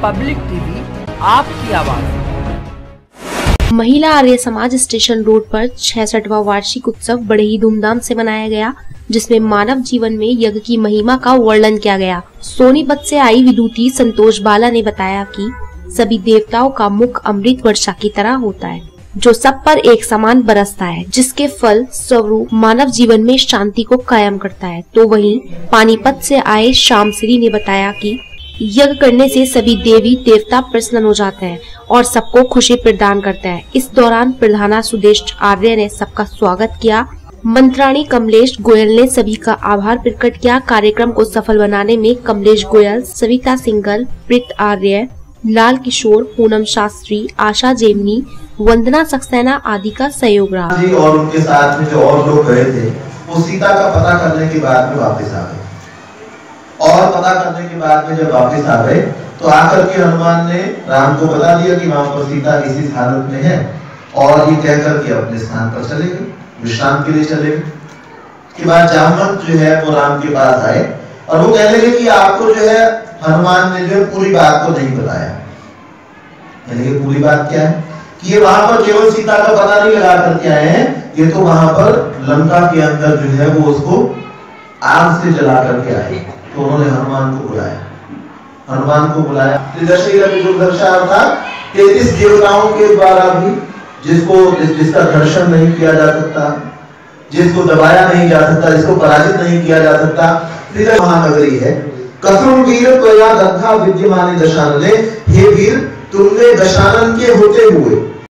Public TV, आपकी आवाज। महिला आर्य समाज स्टेशन रोड पर 66वां वार्षिक उत्सव बड़े ही धूमधाम से मनाया गया, जिसमें मानव जीवन में यज्ञ की महिमा का वर्णन किया गया। सोनीपत से आई विदूती संतोष बाला ने बताया कि सभी देवताओं का मुख अमृत वर्षा की तरह होता है, जो सब पर एक समान बरसता है, जिसके फल स्वरूप मानव जीवन में शांति को कायम करता है। तो वहीं पानीपत से आए श्याम श्री ने बताया कि यज्ञ करने से सभी देवी देवता प्रसन्न हो जाते हैं और सबको खुशी प्रदान करते हैं। इस दौरान प्रधाना सुदेश आर्य ने सबका स्वागत किया। मंत्राणी कमलेश गोयल ने सभी का आभार प्रकट किया। कार्यक्रम को सफल बनाने में कमलेश गोयल, सविता सिंगल, प्रीत आर्य, लाल किशोर, पूनम शास्त्री, आशा जेमनी, वंदना सक्सेना आदि का सहयोग रहा। और उनके साथ में जो और लोग गए थे, वो सीता का पता करने के बाद में वापस आ गए। और पता करने के बाद में जब वापस आ गए तो आकर के हनुमान ने राम को बता दिया कि वहां पर सीता इसी हालत में है, और ये कहकर के अपने स्थान पर चले गए, विश्राम के लिए चले गए। के बाद जामवंत जो है वो राम के पास आए और वो कहने लगे कि आपको जो है हनुमान ने जो है पूरी बात को नहीं बताया। यानी कि पूरी बात क्या है कि ये वहां पर केवल सीता का पता नहीं लगा करके आए हैं, ये तो वहां पर लंका के अंदर जो है वो उसको आग से जला करके आए। तो उन्होंने हनुमान को बुलाया, त्रिदशी रवि दुर्दशा था 33 देवताओं के द्वारा भी जिसका घर्षण नहीं किया जा सकता, जिसको दबाया नहीं जा सकता, जिसको पराजित नहीं किया जा सकता, त्रिदश महानगरी है। कथम वीर त्वया दग्धा विद्यमाने दशानने, हे वीर तुमने दशानन के होते हुए